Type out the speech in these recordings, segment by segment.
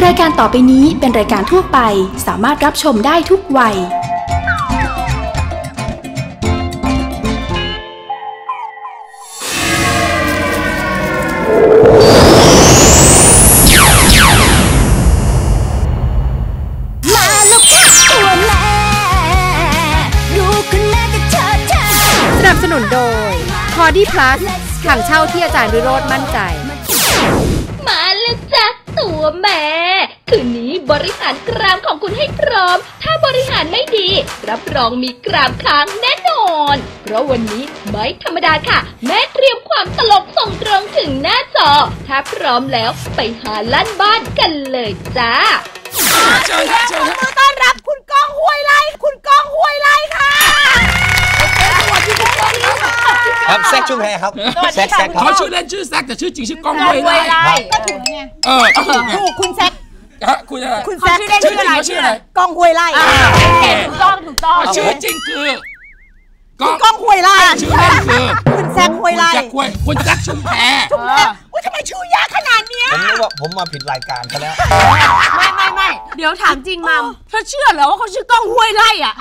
รายการต่อไปนี้เป็นรายการทั่วไปสามารถรับชมได้ทุกวัยสนับสนุนโดย Cody Plus ถังเช่าที่อาจารย์วิโรจน์มั่นใจมาแล้วจ้ะตัวแม่คืนนี้บริหารกรามของคุณให้พร้อมถ้าบริหารไม่ดีรับรองมีกรามค้างแน่นอนเพราะวันนี้ไม่ธรรมดาค่ะแม่เตรียมความตลกส่งตรงถึงหน้าจอถ้าพร้อมแล้วไปหาลั่นบ้านกันเลยจ้าเชิญต้อนรับคุณก้องห้วยไร่คุณก้องห้วยไร่ค่ะสวัสดีคุณก้องครับแซคชุมแพรครับแซคเขาชื่อเล่นชื่อแซคแต่ชื่อจริงชื่อก้องห้วยไร่ก็ถูกไงถูกคุณแซคคุณอะไรคุณแซคชื่ออะไรก้องห้วยไร่ถูกต้องชื่อจริงคือก้องห้วยไร่ชื่อเล่นคือคุณแซคห้วยไร่คุณแซคชุมแพรทำไมชื่อยากขนาดนี้ผมมาผิดรายการซะแล้วไม่เดี๋ยวถามจริงมัมเธอเชื่อเหรอว่าเขาชื่อก้องห้วยไร่อ่ะ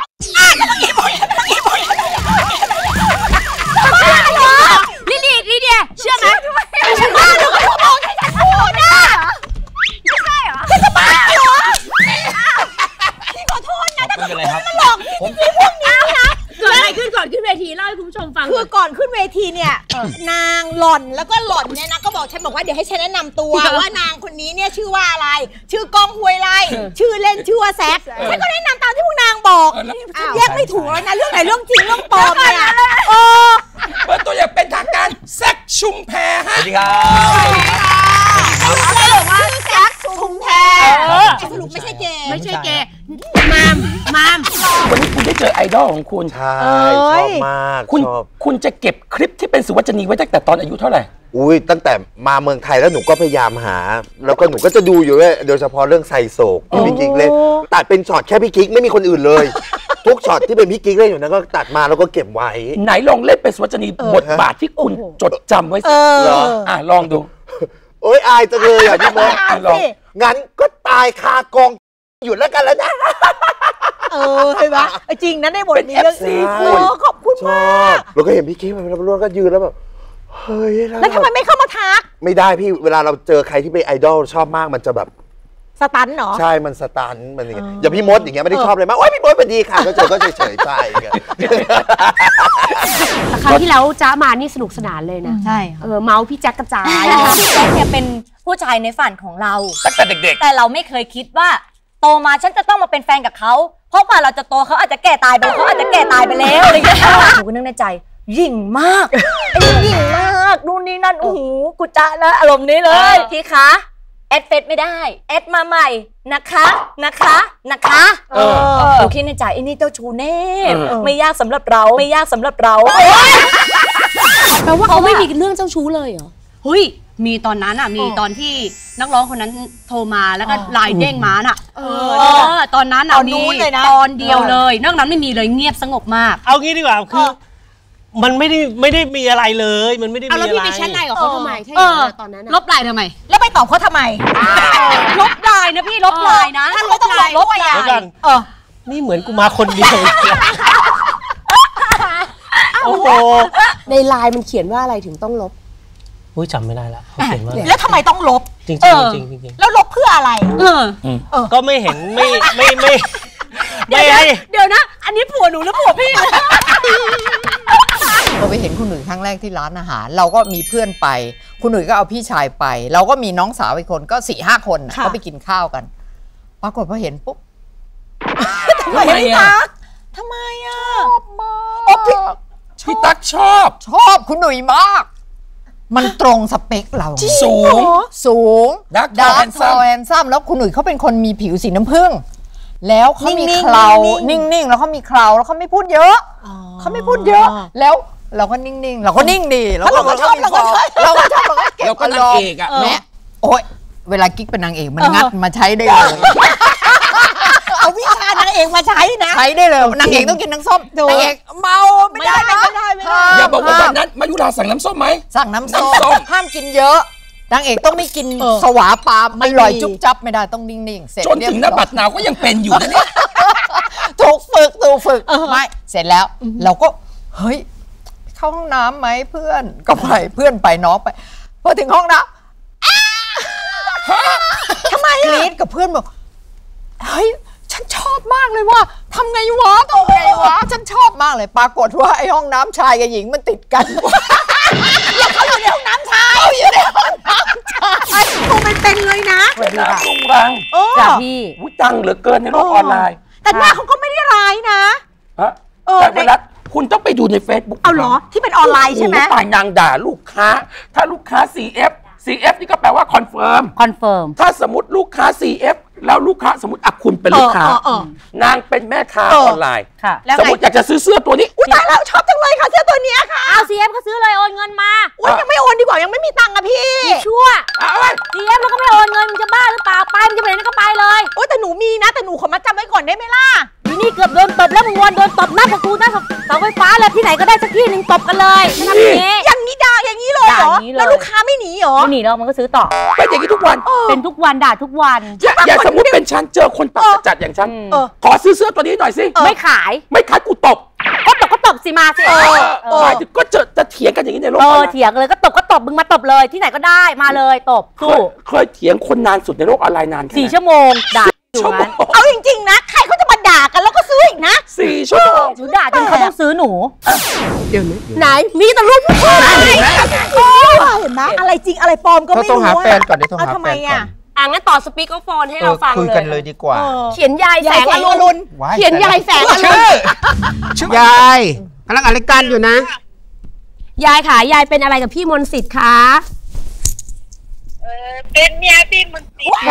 ลิเดียเชื่อไหมบ้าหรือเขาบอกให้ฉันพูดนะไม่ใช่เหรอจะบ้าเหรอพี่ขอโทษนะแต่ไม่หลอกพี่พวกนี้นะเกิดอะไรขึ้นก่อนขึ้นเวทีเล่าให้คุณผู้ชมฟังคือก่อนขึ้นเวทีเนี่ยนางหล่อนแล้วก็หล่อนเนี่ยนะก็บอกฉันบอกว่าเดี๋ยวให้ฉันแนะนำตัวว่านางคนนี้เนี่ยชื่อว่าอะไรชื่อก้องห้วยไร่ชื่อเล่นชื่อว่าแซคฉันก็แนะนำตามที่พวกนางบอกแยกไม่ถูกแล้วนะเรื่องไหนเรื่องจริงเรื่องปลอมเนี่ยเปิดตัวอย่างเป็นทางการแซคชุมแพรฮะสวัสดีครับอะไรบอกว่าแซคชุมแพรสรุปไม่ใช่เกย์มามวันนี้คุณได้เจอไอดอลของคุณใช่ชอบมากคุณจะเก็บคลิปที่เป็นสุวัจนีไว้ตั้งแต่ตอนอายุเท่าไหร่อุ้ยตั้งแต่มาเมืองไทยแล้วหนูก็พยายามหาแล้วก็หนูก็จะดูอยู่ด้วยโดยเฉพาะเรื่องไซโศกที่พี่กิ๊กเล่นตัดเป็นช็อตแค่พี่กิ๊กไม่มีคนอื่นเลยทุกช็อตที่เป็นพี่กิ๊กเล่นอยู่นั้นก็ตัดมาแล้วก็เก็บไว้ไหนลองเล่นเป็นสุวัจนีบทบาทที่คุณจดจำไว้สิลองดูโอ้ยอายจังเลยอ่ะพี่มดงั้นก็ตายคากองหยุดแล้วกันแล้วนะเห็นไหมจริงนะในบทนี้เรื่องซีขอบคุณมากแล้วก็เห็นพี่กิ๊กมันก็ยืนแล้วแบบเฮ้ยแล้วทำไมไม่เข้ามาทักไม่ได้พี่เวลาเราเจอใครที่เป็นไอดอลชอบมากมันจะแบบสตันเหรอใช่มันสตันมันอย่างเงี้ยอย่างพี่มดอย่างเงี้ยไม่ได้ชอบเลยมากโอ้ยพี่มดเป็นดีค่ะก็เจอก็เฉยๆไปคราวที่แล้วจ้ามานี่สนุกสนานเลยนะใช่เมาส์พี่แจ็คกระจายพี่แจ็คเนี่ยเป็นผู้ชายในฝันของเราตั้งแต่เด็กๆแต่เราไม่เคยคิดว่าโตมาฉันจะต้องมาเป็นแฟนกับเขาเพราะกว่าเราจะโตเขาอาจจะแก่ตายไปเขาอาจจะแก่ตายไปแล้วอะไรอย่างเงี้ยหนูก็นึกในใจยิ่งมากยิ่งมากนู่นนี่นั่นโอ้โหกูจะนะอารมณ์นี้เลยพี่คะแอดเฟซไม่ได้แอดมาใหม่นะคะหนูคิดในใจไอ้นี่เจ้าชู้แน่ไม่ยากสำหรับเราแปลว่าเขาไม่มีเรื่องเจ้าชู้เลยเหรอเฮ้ยมีตอนนั้นอ่ะมีตอนที่นักร้องคนนั้นโทรมาแล้วก็ไลน์เด้งมาน่ะตอนนั้นอ่ะมีตอนเดียวเลยนอกนั้นไม่มีเลยเงียบสงบมากเอางี้ดีกว่าคือมันไม่ได้มีอะไรเลยมันไม่ได้มีอะไรแล้วพี่ไปแชทไลน์กับเขาทำไมตอนนั้นลบไลน์ทำไมแล้วไปตอบเขาทำไมลบไลน์นะพี่ลบไลน์นะถ้าลบต้องลบไลน์นี่เหมือนกูมาคนเดียวโอ้โหในไลน์มันเขียนว่าอะไรถึงต้องลบอุ้ยจำไม่ได้แล้วเขาเขียนว่าแล้วทำไมต้องลบจริงแล้วลบเพื่ออะไรก็ไม่เห็นไม่เดี๋ยวนะอันนี้ผัวหนูหรือผัวพี่เราไปเห็นคุณหนุ่ยครั้งแรกที่ร้านอาหารเราก็มีเพื่อนไปคุณหนุ่ยก็เอาพี่ชายไปเราก็มีน้องสาวอีกคนก็4-5 คนเขาไปกินข้าวกันปรากฏพอเห็นปุ๊บทำไมตั๊กทำไมอ่ะชอบมากพี่ตั๊กชอบคุณหนุ่ยมากมันตรงสเปคเราสูงดักทอแอนซัมแล้วคุณหนุ่ยเขาเป็นคนมีผิวสีน้ำผึ้งแล้วเขามีเครานิ่งๆแล้วเขามีเคราแล้วเขาไม่พูดเยอะแล้วเราก็นิ่งๆเราก็นิ่งดีเราก็ชอบเราก็เก็บเราก็นางเอกอ่ะแม่โอ๊ยเวลากิ๊กเป็นนางเอกมันงัดมาใช้ได้เลยเอาวิชานางเอกมาใช้นะใช้ได้เลยนางเอกต้องกินน้ำส้มนางเอกเมาไม่ได้อย่าบอกว่าวันนั้นมายุราสั่งน้ำส้มไหมสั่งน้ำส้มห้ามกินเยอะนางเอกต้องไม่กินสวาปลาไม่ลอยจุ๊บจับไม่ได้ต้องนิ่งๆเสร็จจนถึงหน้าบัดนาวก็ยังเป็นอยู่นะเนี่ยถูกฝึกไม่เสร็จแล้วเราก็เฮ้ยเข้าห้องน้ำไหมเพื่อนก็ไปเพื่อนไปน้องไปพอถึงห้องน้ำทำไมกรี๊ดกับเพื่อนบอกเฮ้ยฉันชอบมากเลยว่าทำไงวะฉันชอบมากเลยปรากฏว่าไอ้ห้องน้ำชายกับหญิงมันติดกันแล้วเขาอยู่ในห้องน้ำชายอยู่ในห้องน้ำชายคงเป็นเลยนะเป็นน้ำรุงรังจ้ะพี่ดังเหลือเกินในโลกออนไลน์แต่หน้าเขาก็ไม่ได้ร้ายนะฮะแต่เวลาคุณต้องไปดูใน Facebook เอาเหรอที่เป็นออนไลน์ใช่ไหมตายนางด่าลูกค้าถ้าลูกค้า CF นี่ก็แปลว่าคอนเฟิร์มถ้าสมมติลูกค้า CF แล้วลูกค้าสมมติคุณเป็นลูกค้านางเป็นแม่ค้าออนไลน์สมมติอยากจะซื้อเสื้อตัวนี้อุ้ยตายแล้วชอบจังเลยค่ะเสื้อตัวนี้ค่ะเอา CF ก็ซื้อเลยโอนเงินมาอุ้ยยังไม่โอนดีกว่ายังไม่มีตังค์อะพี่ชั่ว CF แล้วก็ไม่โอนเงินมึงจะบ้าหรือเปล่าไปมึงจะไปไหนก็ไปเลยโอ้แต่หนูมีนะแต่หนูขอมาจำไว้ก่อนได้ไหมล่ะนี่เกือบโดนตบแล้วมึงวนโดนตบหน้ากับกูหน้าเสาไฟฟ้าเลยที่ไหนก็ได้สักที่หนึ่งตบกันเลยทำอย่างนี้ด่าอย่างนี้เลยเหรอแล้วลูกค้าไม่หนีเหรอไม่หนีหรอกมันก็ซื้อต่อเป็นอย่างนี้ทุกวันเป็นทุกวันด่าทุกวันอย่าสมมติเป็นฉันเจอคนปากจัดอย่างฉันขอซื้อเสื้อตัวนี้หน่อยสิไม่ขายกูตบก็ตบสิมาสิหมายถึงก็จะเถียงกันอย่างนี้ในโลกเถียงเลยก็ตบมึงมาตบเลยที่ไหนก็ได้มาเลยตบสู้เคยเถียงคนนานสุดในโลกออนไลน์นาน 4 ชั่วโมงด่าเอาจริงๆนะใครเขาจะมาด่ากันแล้วก็ซื้ออีกนะ 4 ชั่วโมงหนูด่าจนเขาต้องซื้อหนูเดี๋ยวนี้ไหนมีแต่รูปผู้ชายเห็นไหมอะไรจริงอะไรปลอมก็ไม่รู้ต้องหาแฟนก่อนเดี๋ยวต้องหาแฟนก่อนงั้นต่อสปีกเกอร์โฟนให้เราฟังเลยคุยกันเลยดีกว่าเขียนยายแสงอรุณเขียนยายแสงอรุณยายกำลังอะไรกันอยู่นะยายค่ะยายเป็นอะไรกับพี่มนต์สิทธิ์คะเป็นเมียพี่มนต์สิทธิ์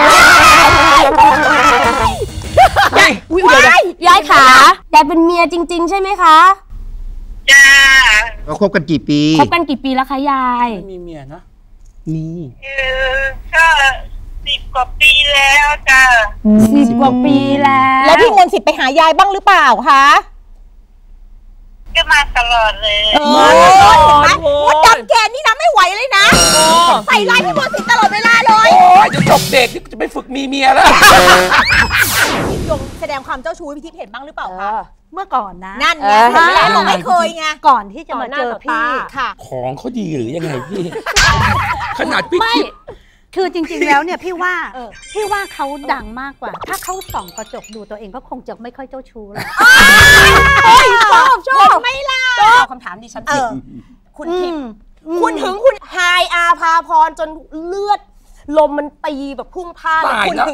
ยายขายายเป็นเมียจริงๆใช่ไหมคะจ้าเราคบกันกี่ปีแล้วคะยายมีเมียนะมีก็10 กว่าปีแล้วจ้า 10 กว่าปีแล้วพี่มนต์สิทธิ์ไปหายายบ้างหรือเปล่าคะก็มาตลอดเลยเห็นไหมว่าจำแกนี่นะไม่ไหวเลยนะใส่ร้ายพี่มนต์สิทธิ์ตลอดเวลาเลยโอ้ยจะจบเด็กที่จะไปฝึกมีเมียแล้วพี่ยงแสดงความเจ้าชู้พี่ทิพย์เห็นบ้างหรือเปล่าคะเมื่อก่อนนะนั่นไงเราไม่เคยไงก่อนที่จะมาเจอพี่ค่ะของเขาดีหรือยังไงพี่ขนาดพี่คิดคือจริงๆแล้วเนี่ยพี่ว่าเขาดังมากกว่าถ้าเขาส่องกระจกดูตัวเองก็คงจะไม่ค่อยเจ้าชู้แล้วชอบไม่ล่ะคำถามดิฉันผิดคุณทิพย์คุณถึงคุณไฮอาภาพรจนเลือดลมมันตีแบบพุ่งพ่านคุณถึง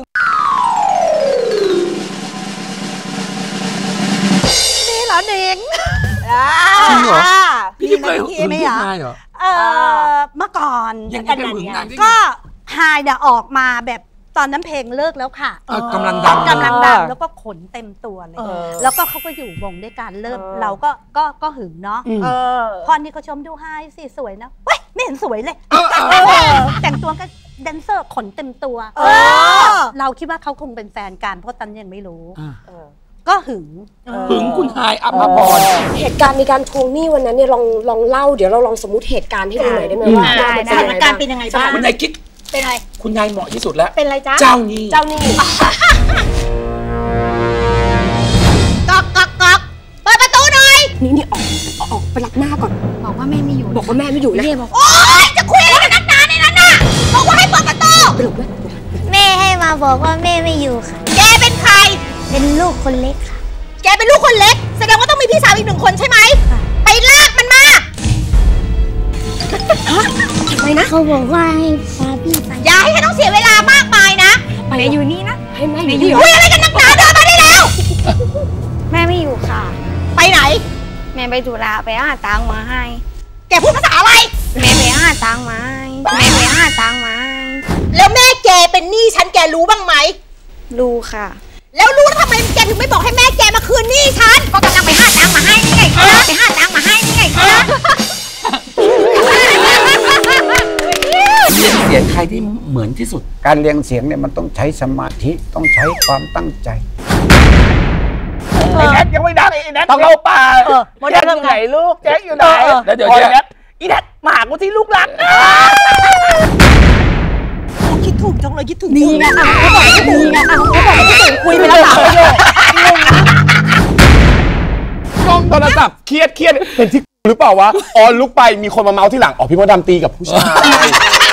นี่เหรอเน่งจริงเหรอพี่เคยหึงผู้ชายเหรอเมื่อก่อนก็ไฮเนี่ยออกมาแบบตอนนั้นเพลงเลิกแล้วค่ะกำลังดังแล้วก็ขนเต็มตัวเลยแล้วก็เขาก็อยู่วงด้วยกันเริ่มเราก็หึงเนาะพอนี่ก็ชมดูไฮสิสวยนะเว้ยไม่เห็นสวยเลยแต่งตัวก็แดนเซอร์ขนเต็มตัวเราคิดว่าเขาคงเป็นแฟนกันเพราะตอนยังไม่รู้ก็หึงคุณไฮอัภพรเหตุการณ์ในการทวงหนี้วันนั้นเนี่ยลองเล่าเดี๋ยวเราลองสมมุติเหตุการณ์ให้ดูหน่อยได้ไหมว่าสถานการณ์เป็นยังไงบ้างคุณนายกิ๊กเป็นอะไรคุณนายเหมาะที่สุดแล้วเป็นอะไรจ๊ะเจ้านี่ก๊อกเปิดประตูหน่อยนี่ออกไปรับหน้าก่อนบอกว่าแม่ไม่อยู่บอกว่าแม่ไม่อยู่นะโอ๊ยจะคุยอะไรกันนักหนาในนั้นน่ะบอกว่าให้เปิดประตูแม่ให้มาบอกว่าแม่ไม่อยู่ค่ะแกเป็นใครเป็นลูกคนเล็กค่ะแกเป็นลูกคนเล็กแสดงว่าต้องมีพี่สาวอีก1 คนใช่ไหมไปลากมันมาทำไมนะเขาบอกว่าให้พาพี่ไปอย่าให้ต้องเสียเวลามากมายนะแม่อยู่นี่นะให้แม่อยู่คุยอะไรกันนักหนาเดินมาได้แล้วแม่ไม่อยู่ค่ะไปไหนแม่ไปธุระไปหาตังค์มาให้แกพูดภาษาอะไรแม่ไปหาตังค์มาให้แล้วแม่แกเป็นหนี้ฉันแกรู้บ้างไหมรู้ค่ะแล้วรู้ทำไมแกถึงไม่บอกให้แม่แกมาคืนหนี้ฉันก็กำลังไปหาตังค์มาให้นี่ไงคะไปหาตังค์มาให้นี่ไงคะเรียนเสียงใครที่เหมือนที่สุดการเรียงเสียงเนี่ยมันต้องใช้สมาธิต้องใช้ความตั้งใจไอ้แนทยังไม่ดังไอ้แนทต้องเข้าป่าแจ็คอยู่ไหนลูกแจ็คอยู่ไหนแล้วเดี๋ยวแนทอีแนทมาหากูที่ลูกหลักถูกจังเลยคิดถึงนี่ไงเขาบอกคิดถึงไงเขาบอกคิดถึงคุยไปแล้ว3 ประโยคกล้องโทรศัพท์เครียดเป็นที่หรือเปล่าวะออนลุกไปมีคนมาเมาที่หลังพี่มดดำตีกับผู้ชาย